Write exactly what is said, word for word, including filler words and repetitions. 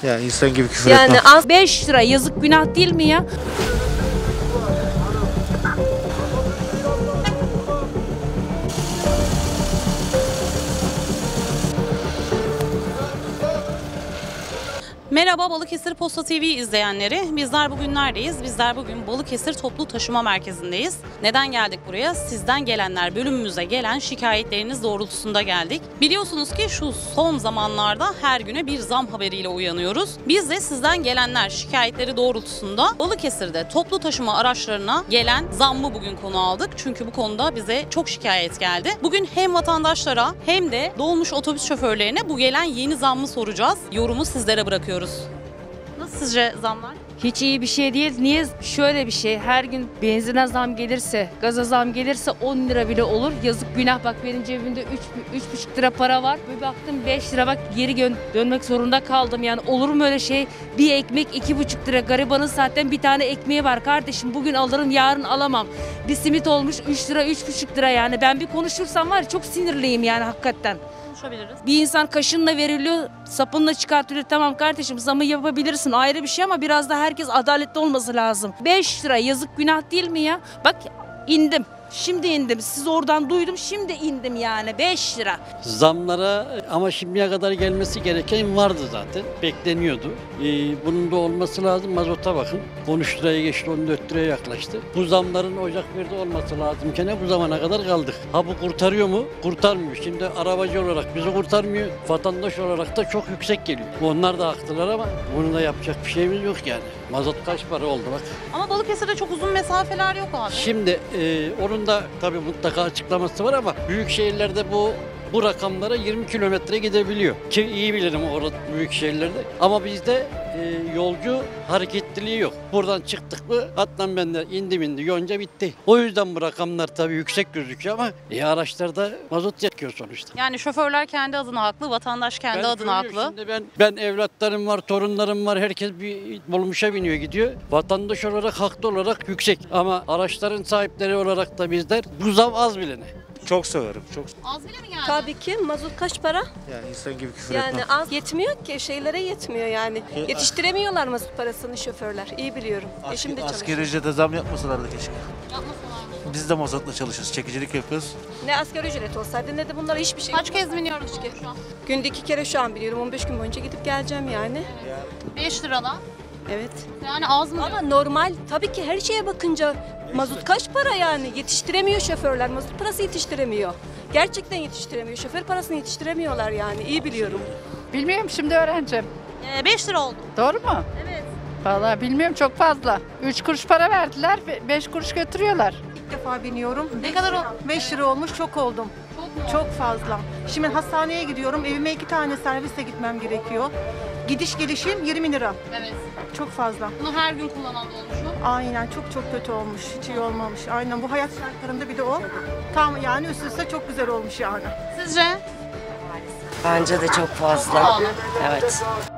Yani insan gibi küfür Yani etmem. az beş lira yazık günah değil mi ya? Merhaba Balıkesir Posta T V izleyenleri. Bizler bugün neredeyiz? Bizler bugün Balıkesir Toplu Taşıma Merkezi'ndeyiz. Neden geldik buraya? Sizden gelenler bölümümüze gelen şikayetleriniz doğrultusunda geldik. Biliyorsunuz ki şu son zamanlarda her güne bir zam haberiyle uyanıyoruz. Biz de sizden gelenler şikayetleri doğrultusunda Balıkesir'de toplu taşıma araçlarına gelen zammı bugün konu aldık. Çünkü bu konuda bize çok şikayet geldi. Bugün hem vatandaşlara hem de dolmuş otobüs şoförlerine bu gelen yeni zammı soracağız. Yorumu sizlere bırakıyoruz. Nasıl sizce zamlar? Hiç iyi bir şey değil. Niye? Şöyle bir şey. Her gün benzine zam gelirse, gaza zam gelirse on lira bile olur. Yazık günah. Bak benim cebimde üç buçuk lira para var. Bir baktım beş lira, bak geri dönmek zorunda kaldım. Yani olur mu öyle şey? Bir ekmek iki buçuk lira. Garibanın zaten bir tane ekmeği var kardeşim. Bugün alırım, yarın alamam. Bir simit olmuş üç lira, üç buçuk lira yani. Ben bir konuşursam var ya, çok sinirliyim yani hakikaten. Konuşabiliriz. Bir insan kaşınla veriliyor, sapınla çıkartılıyor. Tamam kardeşim, zamı yapabilirsin, ayrı bir şey, ama biraz da herkes adaletli olması lazım. beş lira yazık günah değil mi ya? Bak indim. Şimdi indim. Siz oradan duydum. Şimdi indim yani. beş lira. Zamlara ama şimdiye kadar gelmesi gereken vardı zaten. Bekleniyordu. Ee, bunun da olması lazım. Mazota bakın. on üç liraya geçti, on dört liraya yaklaştı. Bu zamların Ocak birde olması lazımken bu zamana kadar kaldık. Ha bu kurtarıyor mu? Kurtarmıyor. Şimdi arabacı olarak bizi kurtarmıyor. Vatandaş olarak da çok yüksek geliyor. Onlar da haklılar ama bunun da yapacak bir şeyimiz yok yani. Mazot kaç para oldu bak. Ama Balıkesir'de çok uzun mesafeler yok abi. Şimdi e, onun da tabii mutlaka açıklaması var ama büyük şehirlerde bu bu rakamlara yirmi kilometre gidebiliyor. Ki iyi bilirim orada büyük şehirlerde. Ama bizde e, yolcu hareketliliği yok. Buradan çıktık mı Adnan bende indi bindi yonca bitti. O yüzden bu rakamlar tabii yüksek gözüküyor ama e, araçlarda mazot yakıyor sonuçta. Yani şoförler kendi adına haklı, vatandaş kendi Ben adına söylüyorum, haklı. Şimdi ben ben evlatlarım var, torunlarım var. Herkes bir dolmuşa biniyor gidiyor. Vatandaş olarak haklı olarak yüksek. Ama araçların sahipleri olarak da bizler bu zam az bilene. Çok severim. Çok. Az bile mi geldi? Tabii ki mazot kaç para? Yani insan gibi küfür Yani etmem. az yetmiyor ki, şeylere yetmiyor yani. Yetiştiremiyorlar mazot parasını şoförler. İyi biliyorum. Eşim de Asker, çalışıyor. asgari ücrete zam yapmasalardı keşke. Yapmasalar mı? Biz de mazotla çalışıyoruz, çekicilik yapıyoruz. Ne asgari ücret olsaydı ne de bunlara hiçbir şey. Kaç kez biniyoruz şu an? Günde iki kere şu an biliyorum. on beş gün boyunca gidip geleceğim yani. beş liradan. Evet. Yani az mı? Ama normal tabii ki her şeye bakınca mazot kaç para yani? Yetiştiremiyor şoförler. Mazot parası yetiştiremiyor. Gerçekten yetiştiremiyor. Şoför parasını yetiştiremiyorlar yani. İyi biliyorum. Bilmiyorum, şimdi öğreneceğim. beş lira oldu. Doğru mu? Evet. Vallahi bilmiyorum, çok fazla. üç kuruş para verdiler, beş kuruş götürüyorlar. İlk defa biniyorum. Ne kadar o? beş lira olmuş, çok oldum. Çok mu? Çok fazla. Şimdi hastaneye gidiyorum. Evime iki tane servisle gitmem gerekiyor. Gidiş gelişim yirmi lira. Evet. Çok fazla. Bunu her gün kullanan da olmuş mu? Aynen, çok çok kötü olmuş. Hiç iyi olmamış. Aynen, bu hayat şartlarında bir de o. Tam yani üst üste çok güzel olmuş yani. Sizce? Bence de çok fazla. Evet.